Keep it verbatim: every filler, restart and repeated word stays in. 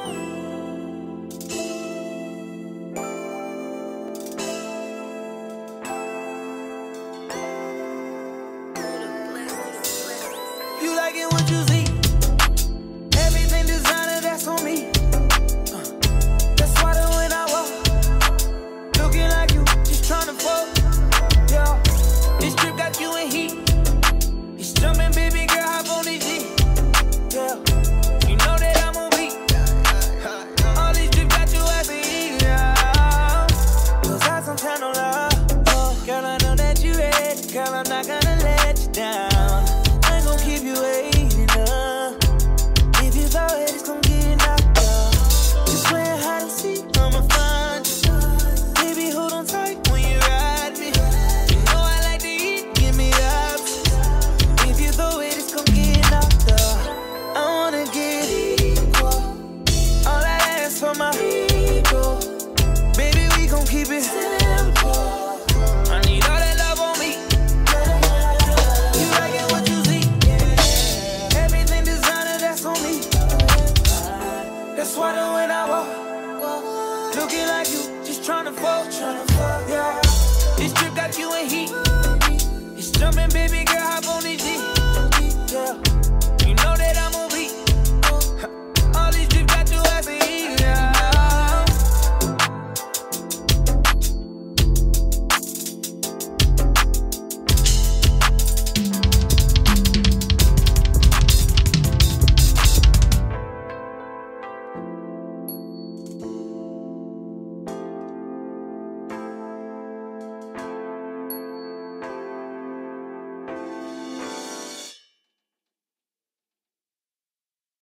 You like it what you see? Everything designer, that's on me. Uh, that's why that when I walk, looking like you, just tryna fuck. Yeah, this trip got you in heat. It's jumping, baby girl, hop on this G. Yeah, you know that I'm on beat. All these trips got you happy. Yeah, cause I some kind of love. Oh, girl, I know that you ready. Girl, I'm not gonna let you down. Keep you waiting up. If you throw it, it's gon' get knocked out. You playing hide and seek, I'ma find you. Baby, hold on tight when you ride me. You know I like to eat, give me options. If you throw it, it's gon' get knocked out. I wanna get equal. All that ass for my ego. Baby, we gon' keep it simple. I need all that love on me. You like it what you see? That's why that when I walk, looking like you, just tryna fuck, tryna fuck, yeah. This trip got you in heat. It's jumping, baby.